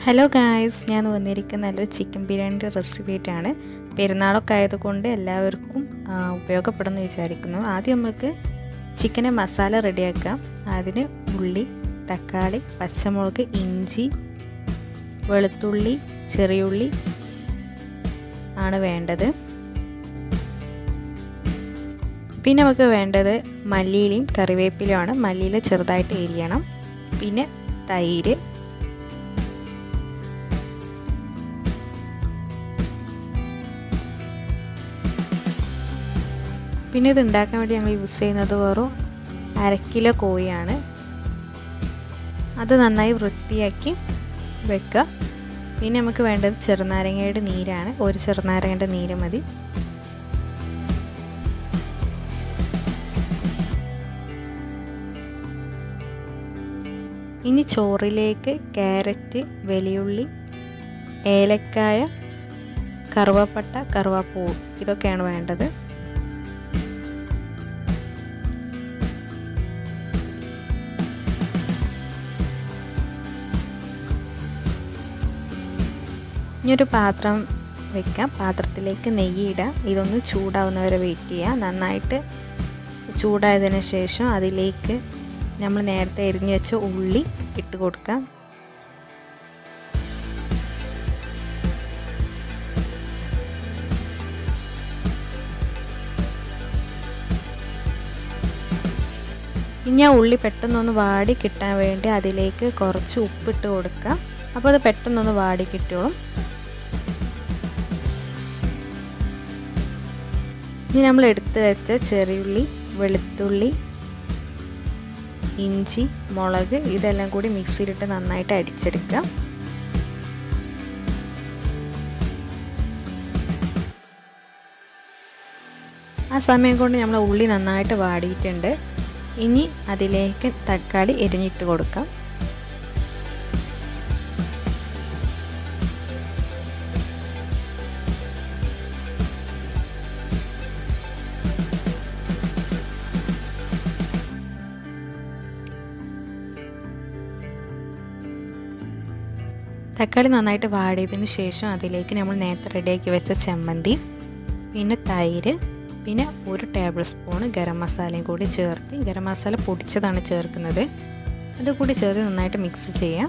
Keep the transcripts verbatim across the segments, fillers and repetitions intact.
Hello guys, ഞാൻ വന്നിരിക്കുന്ന നല്ലൊരു ചിക്കൻ ബിരിയാണിയുടെ റെസിപ്പി ആയിട്ടാണ്. പെരുന്നാളൊക്കെ ആയതുകൊണ്ട് എല്ലാവർക്കും ഉപയോഗപ്പെടുമെന്ന് വിചാരിക്കുന്നു. ആദ്യം നമുക്ക് ചിക്കനെ മസാല റെഡിയാക്കാം. അതിന് ഉള്ളി, തക്കാളി, പച്ചമുളക്, ഇഞ്ചി, വെളുത്തുള്ളി, ചെറിയുള്ളി ആണ് വേണ്ടത്. പിന്നെ നമുക്ക് വേണ്ടത് മല്ലിയിലയും കറിവേപ്പിലയുമാണ്. മല്ലിയില ചെറുതായിട്ട് എരിയണം. പിന്നെ തൈര്, പിന്നെ ഇത് ഉണ്ടാക്കാൻ വേണ്ടി ഞങ്ങൾ യൂസ് ചെയ്യുന്നത് വെറും അര കിലോ കോഴിയാണ്. അത് നന്നായി വൃത്തിയാക്കി വെക്കുക. പിന്നെ നമുക്ക് വേണ്ടത് ചെറുനാരങ്ങയുടെ നീരാണ്. ഒരു ചെറുനാരങ്ങയുടെ നീര് മതി. ഇനി ചോറിലേക്ക് ക്യാരറ്റ്, വലിയുള്ളി, ഏലക്കായ, കറുവപ്പട്ട, കറുവാപ്പൂ ഇതൊക്കെയാണ് വേണ്ടത്. ഇനിയൊരു പാത്രം വെക്കാം. പാത്രത്തിലേക്ക് നെയ്യ് ഇടാം. ഇതൊന്ന് ചൂടാവുന്നവരെ വെയിറ്റ് ചെയ്യാം. നന്നായിട്ട് ചൂടായതിനു ശേഷം അതിലേക്ക് നമ്മൾ നേരത്തെ എരിഞ്ഞു വെച്ച ഉള്ളി ഇട്ട് കൊടുക്കാം. ഇനി ആ ഉള്ളി പെട്ടെന്നൊന്ന് വാടി കിട്ടാൻ വേണ്ടി അതിലേക്ക് കുറച്ച് ഉപ്പിട്ട് കൊടുക്കാം. അപ്പോൾ അത് പെട്ടെന്നൊന്ന് വാടി കിട്ടും. ഇനി നമ്മൾ എടുത്ത് വെച്ച ചെറിയുള്ളി, വെളുത്തുള്ളി, ഇഞ്ചി, മുളക് ഇതെല്ലാം കൂടി മിക്സിയിലിട്ട് നന്നായിട്ട് അടിച്ചെടുക്കാം. ആ സമയം കൊണ്ട് നമ്മൾ ഉള്ളി നന്നായിട്ട് വാടിയിട്ടുണ്ട്. ഇനി അതിലേക്ക് തക്കാളി എരിഞ്ഞിട്ട് കൊടുക്കാം. തക്കാളി നന്നായിട്ട് വാടിയതിന് ശേഷം അതിലേക്ക് നമ്മൾ നേരത്തെ റെഡിയാക്കി വെച്ച ചമ്മന്തി, പിന്നെ തൈര്, പിന്നെ ഒരു ടേബിൾ സ്പൂൺ ഗരം മസാലയും കൂടി ചേർത്ത്, ഗരം മസാല പൊടിച്ചതാണ് ചേർക്കുന്നത്, അതുകൂടി ചേർത്ത് നന്നായിട്ട് മിക്സ് ചെയ്യാം.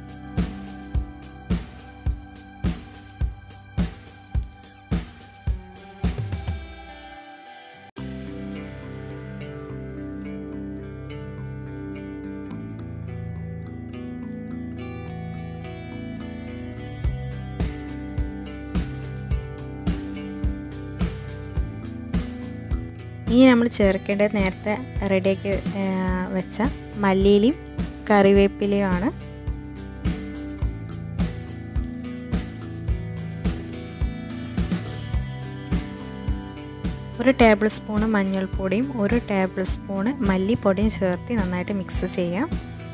ഇനി നമ്മൾ ചേർക്കേണ്ടത് നേരത്തെ റെഡിയാക്കി വെച്ച മല്ലിയിലയും കറിവേപ്പിലയുമാണ്. ഒരു ടേബിൾ സ്പൂണ് മഞ്ഞൾപ്പൊടിയും ഒരു ടേബിൾ സ്പൂണ് മല്ലിപ്പൊടിയും ചേർത്ത് നന്നായിട്ട് മിക്സ് ചെയ്യാം.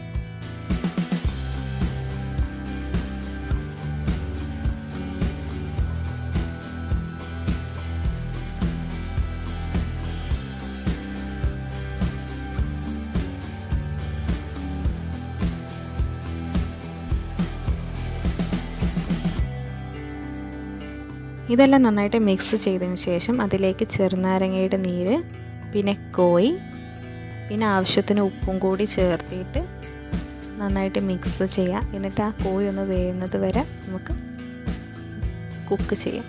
ഇതെല്ലാം നന്നായിട്ട് മിക്സ് ചെയ്തതിന് ശേഷം അതിലേക്ക് ചെറുനാരങ്ങയുടെ നീര്, പിന്നെ കോഴി, പിന്നെ ആവശ്യത്തിന് ഉപ്പും കൂടി ചേർത്തിട്ട് നന്നായിട്ട് മിക്സ് ചെയ്യാം. എന്നിട്ട് ആ കോഴി ഒന്ന് വേവുന്നത് വരെ നമുക്ക് കുക്ക് ചെയ്യാം.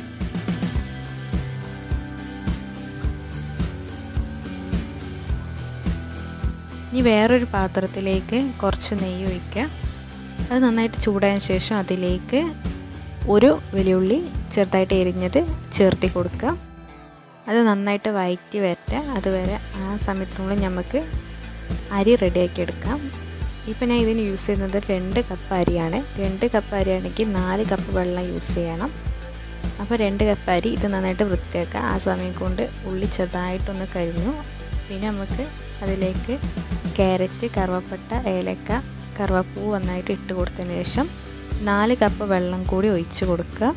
ഇനി വേറൊരു പാത്രത്തിലേക്ക് കുറച്ച് നെയ്യ് ഒഴിക്കുക. അത് നന്നായിട്ട് ചൂടായതിനു ശേഷം അതിലേക്ക് ഒരു വലിയുള്ളി ചെറുതായിട്ട് എരിഞ്ഞത് ചേർത്തി കൊടുക്കുക. അത് നന്നായിട്ട് വഴറ്റി വരട്ടെ. അതുവരെ ആ സമയത്തിനുള്ളിൽ നമുക്ക് അരി റെഡിയാക്കി എടുക്കാം. ഇപ്പം ഞാൻ ഇതിന് യൂസ് ചെയ്യുന്നത് രണ്ട് കപ്പ് അരിയാണ്. രണ്ട് കപ്പ് അരിയാണെങ്കിൽ നാല് കപ്പ് വെള്ളം യൂസ് ചെയ്യണം. അപ്പോൾ രണ്ട് കപ്പ് അരി ഇത് നന്നായിട്ട് വൃത്തിയാക്കുക. ആ സമയം കൊണ്ട് ഉള്ളി ചെറുതായിട്ടൊന്ന് കരിഞ്ഞു. പിന്നെ നമുക്ക് അതിലേക്ക് ക്യാരറ്റ്, കറുവപ്പട്ട, ഏലക്ക, കറുവാപ്പൂ നന്നായിട്ട് ഇട്ട് കൊടുത്തതിന് ശേഷം നാല് കപ്പ് വെള്ളം കൂടി ഒഴിച്ച് കൊടുക്കുക.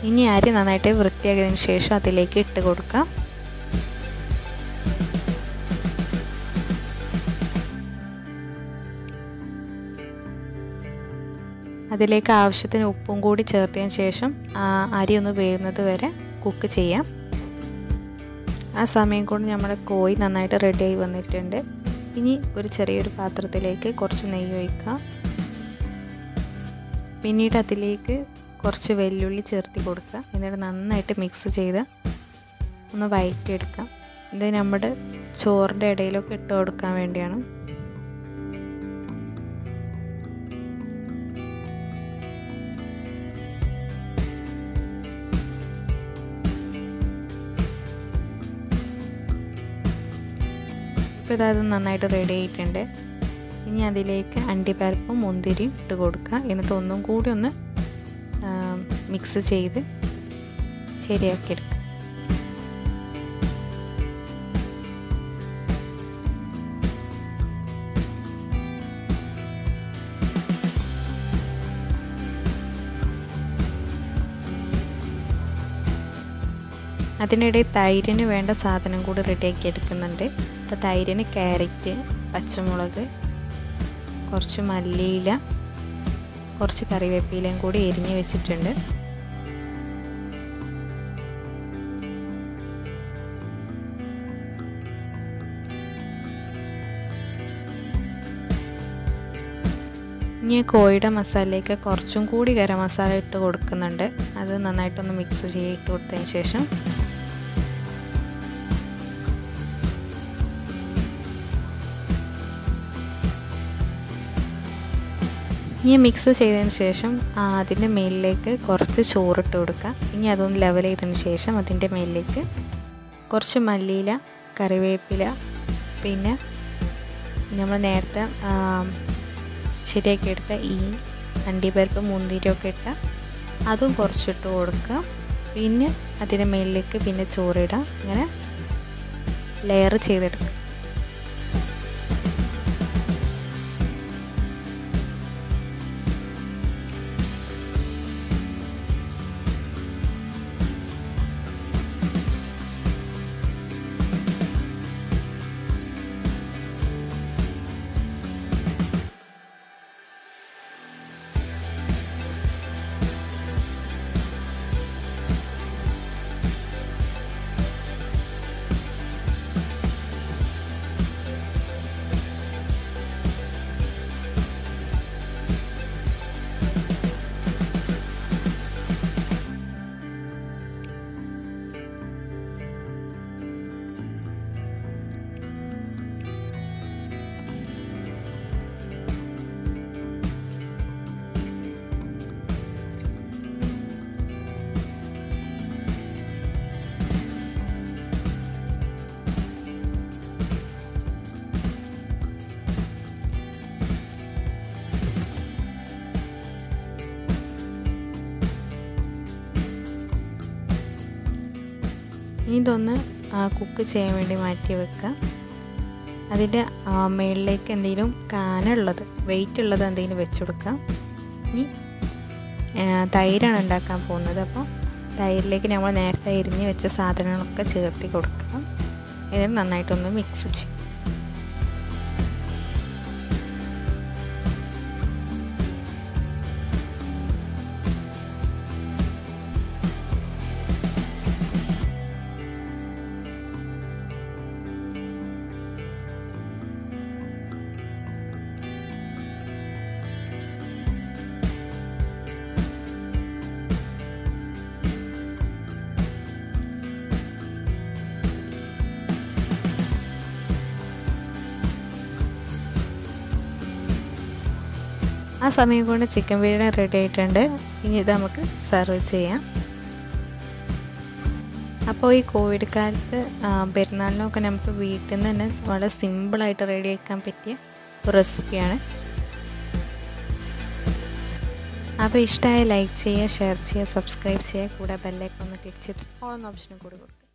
ഇനി അരി നന്നായിട്ട് വൃത്തിയാക്കിയതിന് ശേഷം അതിലേക്ക് ഇട്ട് കൊടുക്കാം. അതിലേക്ക് ആവശ്യത്തിന് ഉപ്പും കൂടി ചേർത്തതിന് ശേഷം അരി ഒന്ന് വേവുന്നത് വരെ കുക്ക് ചെയ്യാം. ആ സമയം കൊണ്ട് നമ്മുടെ കോഴി നന്നായിട്ട് റെഡിയായി വന്നിട്ടുണ്ട്. ഇനി ഒരു ചെറിയൊരു പാത്രത്തിലേക്ക് കുറച്ച് നെയ്യ് ഒഴിക്കാം. പിന്നീട് അതിലേക്ക് കുറച്ച് വെല്ലുള്ളി ചേർത്ത് കൊടുക്കുക. എന്നിട്ട് നന്നായിട്ട് മിക്സ് ചെയ്ത് ഒന്ന് വഴറ്റിയെടുക്കാം. ഇത് നമ്മുടെ ചോറിൻ്റെ ഇടയിലൊക്കെ ഇട്ട് കൊടുക്കാൻ വേണ്ടിയാണ്. ഇപ്പോൾ ഇതത് നന്നായിട്ട് റെഡി ആയിട്ടുണ്ട്. ഇനി അതിലേക്ക് അണ്ടിപ്പരിപ്പും മുന്തിരിയും ഇട്ട് കൊടുക്കുക. എന്നിട്ട് ഒന്നും കൂടി ഒന്ന് മിക്സ് ചെയ്ത് ശരിയാക്കിയെടുക്കുക. അതിനിടെ തൈരിന് വേണ്ട സാധനം കൂടി റെഡിയാക്കി എടുക്കുന്നുണ്ട്. അപ്പോൾ തൈരിന് ക്യാരറ്റ്, പച്ചമുളക്, കുറച്ച് മല്ലിയില, കുറച്ച് കറിവേപ്പിലയും കൂടി എരിഞ്ഞ് വെച്ചിട്ടുണ്ട്. ഇനി കോഴിയുടെ മസാലയ്ക്ക് കുറച്ചും കൂടി ഗരം മസാല ഇട്ട് കൊടുക്കുന്നുണ്ട്. അത് നന്നായിട്ടൊന്ന് മിക്സ് ചെയ്ത് ഇട്ട് കൊടുത്തതിന് ശേഷം ഇനി മിക്സ് ചെയ്തതിന് ശേഷം അതിൻ്റെ മേലിലേക്ക് കുറച്ച് ചോറിട്ട് കൊടുക്കുക. ഇനി അതൊന്ന് ലെവൽ ചെയ്തതിന് ശേഷം അതിൻ്റെ മേലിലേക്ക് കുറച്ച് മല്ലിയില, കറിവേപ്പില, പിന്നെ നമ്മൾ നേരത്തെ ശരിയാക്കി എടുത്ത ഈ അണ്ടിപ്പരിപ്പ് മുന്തിരിയൊക്കെ ഇട്ട അതും കുറച്ചിട്ട് കൊടുക്കുക. പിന്നെ അതിൻ്റെ മേലിലേക്ക് പിന്നെ ചോറിടുക. ഇങ്ങനെ ലെയർ ചെയ്തെടുക്കുക. ഇനി ഇതൊന്ന് കുക്ക് ചെയ്യാൻ വേണ്ടി മാറ്റി വെക്കുക. അതിൻ്റെ മുകളിലേക്ക് എന്തെങ്കിലും കാനുള്ളത് വെയിറ്റ് ഉള്ളത് എന്തെങ്കിലും വെച്ച് കൊടുക്കാം. ഇനി തൈരാണ് ഉണ്ടാക്കാൻ പോകുന്നത്. അപ്പോൾ തൈരിലേക്ക് നമ്മൾ നേരത്തെ എരിഞ്ഞ് വെച്ച സാധനങ്ങളൊക്കെ ചേർത്ത് കൊടുക്കുക. എന്നിട്ട് നന്നായിട്ടൊന്ന് മിക്സ് ചെയ്യും. ആ സമയം കൊണ്ട് ചിക്കൻ ബിരിയാണി റെഡി ആയിട്ടുണ്ട്. ഇനി ഇത് നമുക്ക് സെർവ് ചെയ്യാം. അപ്പോൾ ഈ കോവിഡ് കാലത്ത് പെരുന്നാളിനൊക്കെ നമുക്ക് വീട്ടിൽ നിന്ന് തന്നെ വളരെ സിമ്പിളായിട്ട് റെഡിയാക്കാൻ പറ്റിയ ഒരു റെസിപ്പിയാണ്. അപ്പോൾ ഇഷ്ടമായ ലൈക്ക് ചെയ്യുക, ഷെയർ ചെയ്യുക, സബ്സ്ക്രൈബ് ചെയ്യുക, കൂടെ ബെല്ലൈക്കൺ ഒന്ന് ക്ലിക്ക് ചെയ്തിട്ട് ഓൾ എന്ന ഓപ്ഷനും കൂടി കൊടുക്കുക.